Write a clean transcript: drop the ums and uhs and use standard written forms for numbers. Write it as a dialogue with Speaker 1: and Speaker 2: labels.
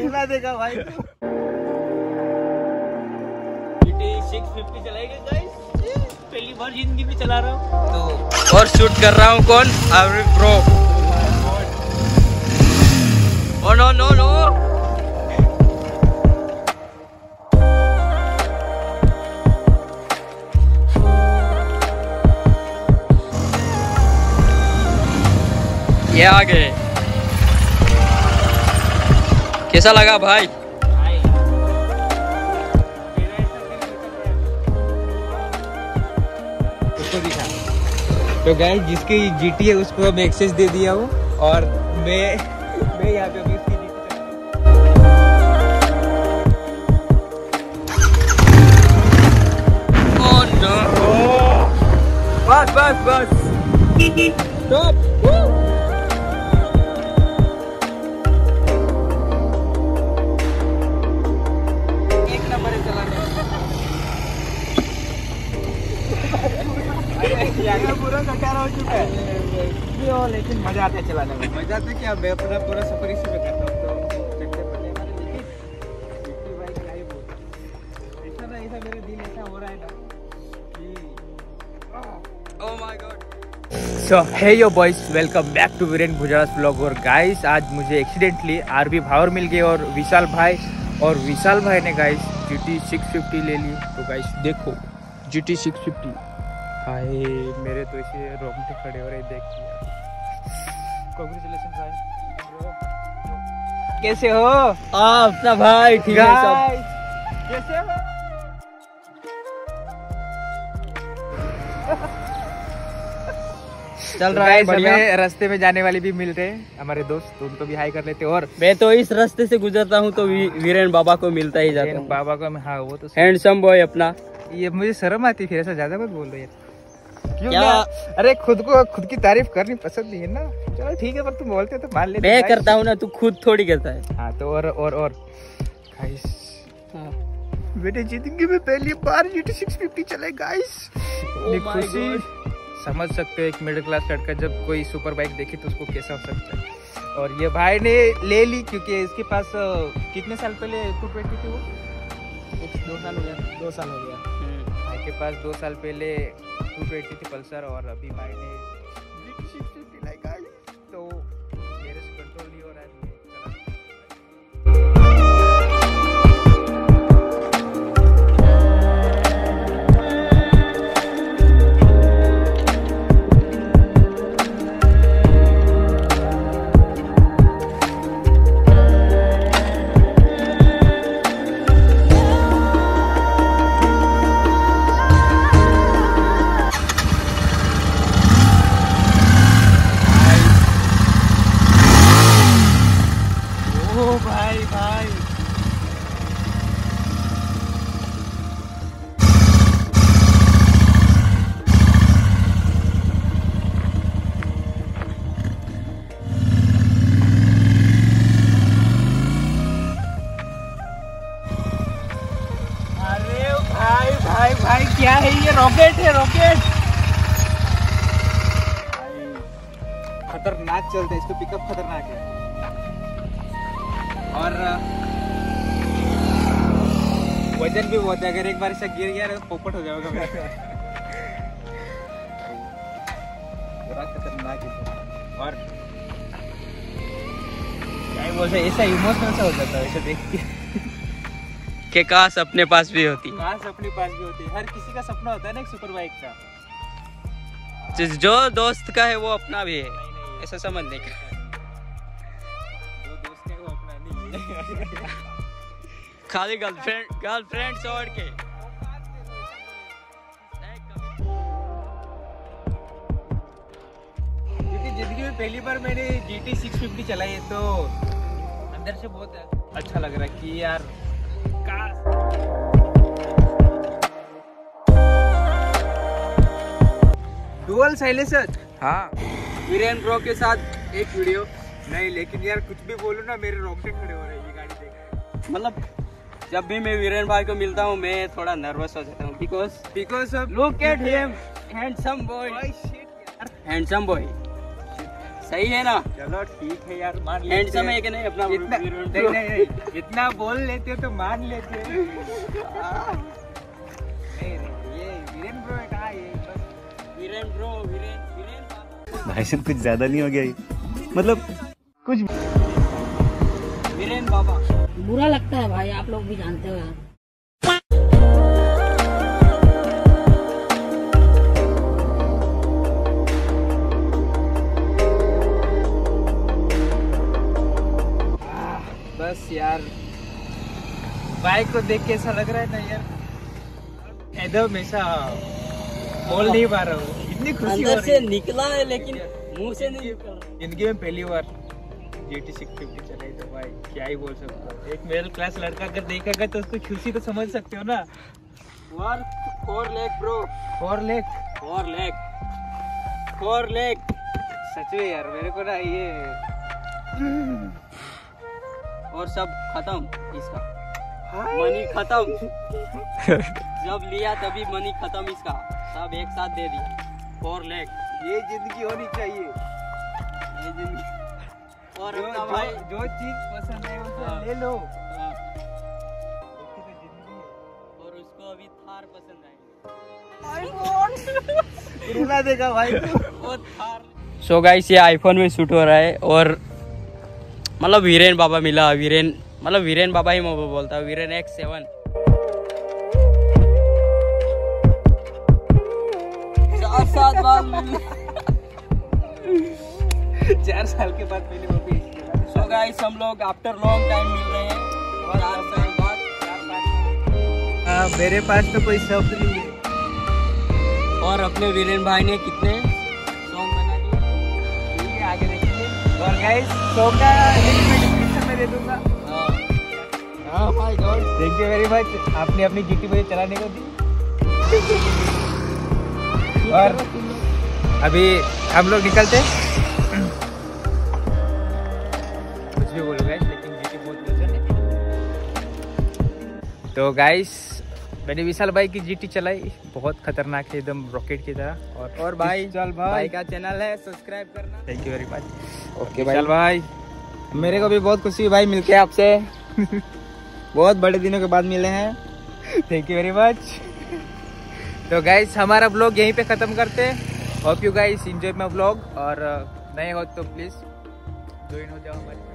Speaker 1: सुना देगा भाई।
Speaker 2: GT 650 चलाएगा गाइस, पहली बार जिंदगी में चला रहा हूँ।
Speaker 3: तो और शूट कर रहा हूँ कौन? Arif bro. Oh no no no, ये आ गए। कैसा लगा भाई?
Speaker 1: उसको दिखा। तो गाइस जिसकी GT है उसको अब एक्सेस दे दिया हो, और मैं यहाँ पे अभी उसकी
Speaker 3: बस बस बस स्टॉप।
Speaker 1: एक नंबर है चलाने में। पूरा कटारा हो चुका है, लेकिन मजा आता है चलाने में। मजा आता है क्या, मैं अपना पूरा सफर इसी में करता हूँ। तो चक्कर पड़ने वाले, लेकिन GT बाइक क्या ही बोलूं, ऐसा ना ऐसा मेरा दिल ऐसा हो रहा है ना कि
Speaker 3: oh my god.
Speaker 1: So hey yo boys, welcome back to Viren Bhujras blog. और गाइस आज मुझे एक्सीडेंटली आरबी भावर मिल गए और विशाल भाई ने गाइस GT 650 ले ली। तो गाइस देखो GT 650, हाय मेरे तो इसे रोंगटे खड़े हो रहे देख के। कांग्रेचुलेशन भाई। कैसे हो
Speaker 3: आप अपना भाई? ठीक है सब।
Speaker 1: कैसे हो?
Speaker 3: चल रहा है बढ़िया।
Speaker 1: हमें रास्ते में जाने वाले भी मिल रहे हैं, हमारे दोस्त, तो उनको भी हाई कर लेते। और
Speaker 3: मैं तो इस रास्ते से गुजरता हूँ तो वीरेन बाबा को मिलता ही जाता हूँ।
Speaker 1: बाबा को हाँ वो तो
Speaker 3: हैंडसम बॉय अपना।
Speaker 1: ये मुझे शर्म आती है, फिर ऐसा ज्यादा मत बोल दो यार। क्यों
Speaker 3: क्या?
Speaker 1: अरे खुद की तारीफ करनी पसंद नहीं है ना। चलो ठीक है, पर तुम बोलते तो मान लेते।
Speaker 3: मैं करता हूँ ना, तू खुद थोड़ी करता है।
Speaker 1: हाँ तो और गाइस, मेरी जिंदगी में पहली बार GT 650 चले गाइस। खुशी समझ सकते हो एक मिडिल क्लास लड़का जब कोई सुपर बाइक देखी तो उसको कैसा हो सकता है। और ये भाई ने ले ली क्योंकि इसके पास कितने साल पहले 220 थी वो? 2 साल हो गया। 2 साल हो गया भाई के पास। 2 साल पहले 220 थी पल्सर, और अभी भाई ने GT 650 लाई गाइस। तो मेरे से कंट्रोल नहीं हो रहा है। भाई क्या है ये? रॉकेट है, रॉकेट। खतरनाक चलता है, इसको पिकअप खतरनाक है। और वजन भी बहुत है, अगर एक बार ऐसा गिर गया तो पोपट हो जाएगा। पूरा खतरनाक है। और क्या बोलते, ऐसा इमोशनल सा हो जाता है ऐसे देख के
Speaker 3: कि काश अपने पास भी होती।
Speaker 1: काश अपने पास भी होती। हर किसी का सपना होता है ना एक सुपर बाइक का।
Speaker 3: जो दोस्त का है वो अपना भी है, ऐसा समझने का।
Speaker 1: जो दोस्त है वो अपना नहीं है।
Speaker 3: खाली गर्लफ्रेंड छोड़ के।
Speaker 1: क्योंकि जिंदगी में पहली बार मैंने GT 650 चलाई है, तो अंदर से बहुत अच्छा लग रहा है कि यार डुअल साइलेंसर। हाँ
Speaker 3: वीरेन ब्रो के साथ एक वीडियो
Speaker 1: नहीं, लेकिन यार कुछ भी बोलूं ना, मेरे रोंगटे खड़े हो रहे हैं ये गाड़ी देख।
Speaker 3: मतलब जब भी मैं वीरेन भाई को मिलता हूँ मैं थोड़ा नर्वस हो जाता हूँ, because
Speaker 1: of
Speaker 3: look at him, handsome boy, handsome boy. सही है ना?
Speaker 2: चलो ठीक है यार, मान लेते
Speaker 3: हैंडसम है कि नहीं अपना?
Speaker 2: इतना नहीं, इतना बोल लेते हो तो मान लेते हो। नहीं, ये वीरेन ब्रो कहा, ये बस
Speaker 3: वीरेन ब्रो, वीरेन
Speaker 4: भाई साहब कुछ ज्यादा नहीं हो गया ये? मतलब कुछ
Speaker 3: वीरेन बाबा।
Speaker 5: बुरा लगता है भाई, आप लोग भी जानते हो यार।
Speaker 1: बस यार, बाइक को देख के ऐसा लग रहा है ना यार, एकदम ऐसा बोल नहीं पा रहा हूँ, इतनी खुशी हो
Speaker 3: अंदर
Speaker 1: रही
Speaker 3: से
Speaker 1: है।
Speaker 3: निकला है लेकिन मुंह से नहीं निकल रहा।
Speaker 1: जिंदगी में पहली बार GT 650 चलाई तो भाई क्या ही बोल सकता हूँ। एक मिडिल क्लास लड़का अगर देखेगा तो उसको खुशी तो समझ सकते हो ना।
Speaker 3: 4 लाख ब्रो,
Speaker 1: 4 लाख
Speaker 3: 4 लाख।
Speaker 1: सच में यार, मेरे को ना ये
Speaker 3: और सब खत्म इसका, मनी खत्म। जब लिया तभी मनी खत्म इसका, सब एक साथ दे दिया। 4 लाख,
Speaker 1: ये जिंदगी होनी चाहिए।
Speaker 3: ये जिंदगी। और
Speaker 1: जो,
Speaker 3: अपना
Speaker 1: जो,
Speaker 3: भाई
Speaker 1: जो चीज पसंद है उसे
Speaker 3: हाँ।
Speaker 1: ले लो।
Speaker 3: हाँ,
Speaker 1: ऐसी तो जिंदगी है।
Speaker 3: और उसको अभी थार पसंद आई।
Speaker 1: रुला देगा भाई।
Speaker 3: वो थार। सो गाइस, ये आईफोन में शूट हो रहा है और मतलब वीरेन बाबा मिला। वीरेन मतलब वीरेन बाबा ही मैं बोलता हूँ। वीरेन X7 4 साल बाद
Speaker 1: 4 साल के बाद पहले वो भी।
Speaker 3: सो गाइस, हम लोग आफ्टर लॉन्ग टाइम मिल रहे हैं 4 साल बाद।
Speaker 1: मेरे पास तो कोई शब्द नहीं है।
Speaker 3: और अपने वीरेन भाई ने कितने सॉन्ग बना दिए,
Speaker 1: ठीक है, आगे देखेंगे। और गाइस, सॉन्ग का लिंक मैं डिस्क्रिप्शन में दे दूंगा। हाँ भाई god, thank you very much, आपने अपनी GT मुझे चलाने को दी। और अभी हम लोग निकलते। कुछ भी बोलो गाइस, लेकिन GT बहुत वजन है। तो गाइस, मैंने विशाल भाई की GT चलाई, बहुत खतरनाक है, एकदम रॉकेट की तरह। और भाई
Speaker 3: चल
Speaker 1: भाई
Speaker 3: का चैनल है, सब्सक्राइब करना।
Speaker 1: Thank you very much. Okay भाई, मेरे को भी बहुत खुशी हुई भाई मिलके आपसे। बहुत बड़े दिनों के बाद मिले हैं। Thank you very much. तो गाइस, हमारा ब्लॉग यहीं पे खत्म करते हैं। Hope you guys enjoy my blog, और नए हो तो प्लीज ज्वाइन हो जाओ हमारे।